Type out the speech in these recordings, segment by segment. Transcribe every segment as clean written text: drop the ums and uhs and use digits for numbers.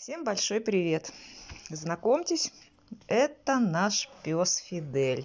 Всем большой привет! Знакомьтесь, это наш пес Фидель.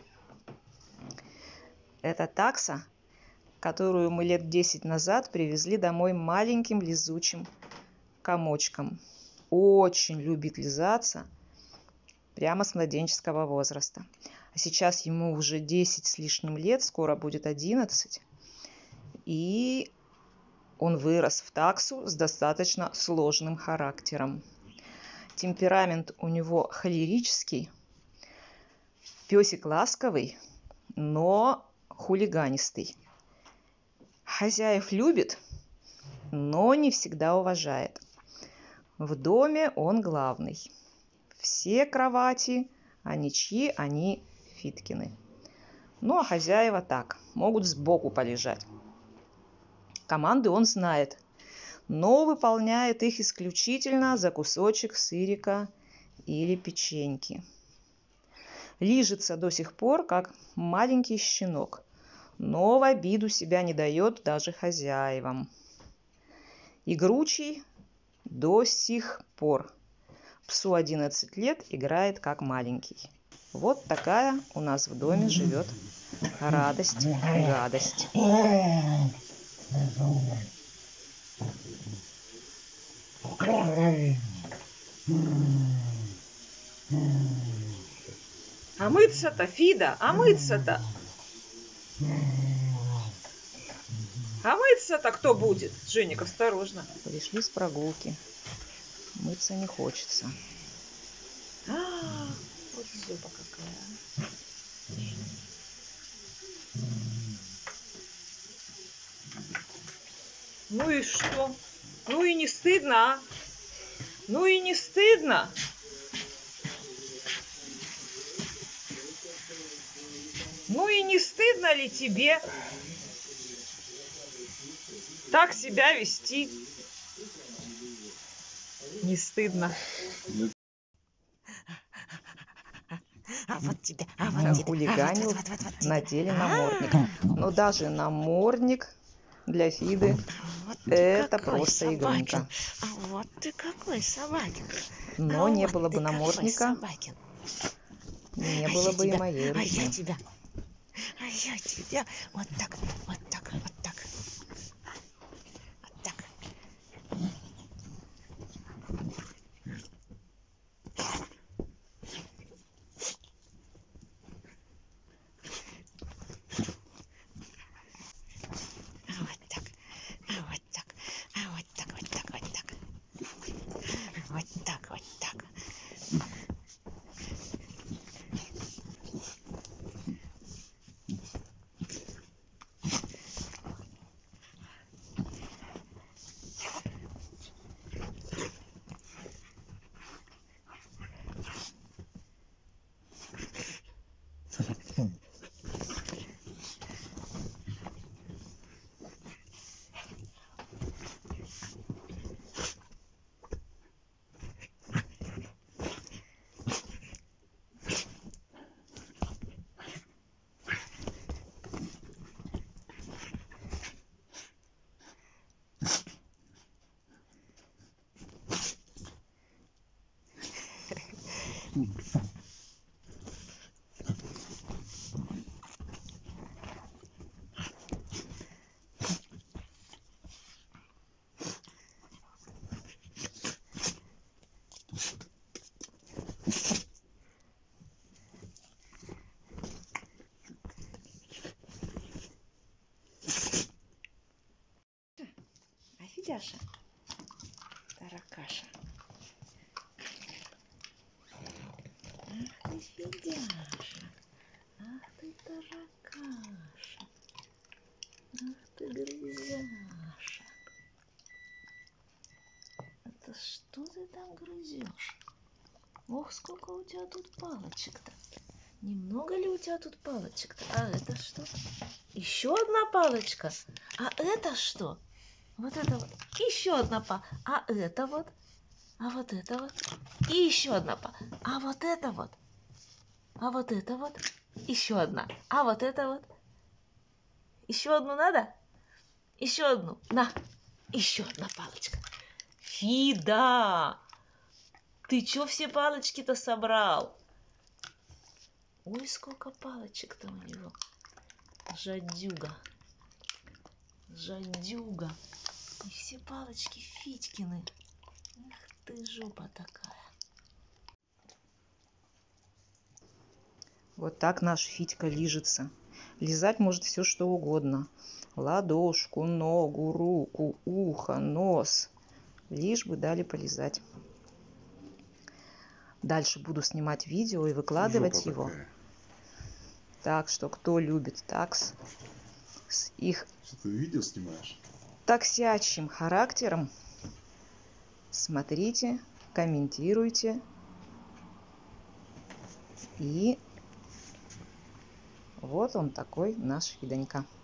Это такса, которую мы лет 10 назад привезли домой маленьким лизучим комочком. Очень любит лизаться прямо с младенческого возраста. А сейчас ему уже 10 с лишним лет, скоро будет 11. И он вырос в таксу с достаточно сложным характером. Темперамент у него холерический, песик ласковый, но хулиганистый. Хозяев любит, но не всегда уважает. В доме он главный. Все кровати, они чьи, они Фиткины. Ну а хозяева так, могут сбоку полежать. Команды он знает, но выполняет их исключительно за кусочек сырика или печеньки. Лижется до сих пор, как маленький щенок, но в обиду себя не дает даже хозяевам. Игручий до сих пор. Псу 11 лет, играет как маленький. Вот такая у нас в доме живет радость-гадость. А мыться-то, Фида, а мыться-то? А мыться-то кто будет? Женик, осторожно. Пришли с прогулки. Мыться не хочется. Вот зуба какая. Ну и что? Ну и не стыдно, а? Ну и не стыдно? Ну и не стыдно ли тебе так себя вести? Не стыдно. А вот тебе, а вот тебе. Хулиганил, Вот надели намордник. Но даже намордник для Фиды это просто игрунька. А вот ты какой собакин. Но не было бы намордника, не было бы и моей руки. А я тебя вот так, вот так, вот так. Вот так. Вот так, вот так, вот так, вот так, вот так. Вот так, вот так. А Фидяша, таракаша. Ах ты, Фидяша, ах ты, таракаша, ах ты, грызяша. Это что ты там грызешь? Ох, сколько у тебя тут палочек-то. Немного ли у тебя тут палочек-то? А это что? Еще одна палочка. А это что? Вот это вот. Еще одна палочка. А это вот. А вот это вот. И еще одна палочка. А вот это вот. А вот это вот. Еще одна. А вот это вот. Еще одну надо? Еще одну. На. Еще одна палочка. Фида! Ты чё все палочки-то собрал? Ой, сколько палочек-то у него. Жадюга. Жадюга. И все палочки Фитькины. Эх ты, жопа такая. Вот так наш Фитька лижется. Лизать может все что угодно. Ладошку, ногу, руку, ухо, нос. Лишь бы дали полизать. Дальше буду снимать видео и выкладывать Жопа его. такая. Так что кто любит такс с их Что ты видео снимаешь? таксячим характером, смотрите, комментируйте и вот он такой наш Фидонька.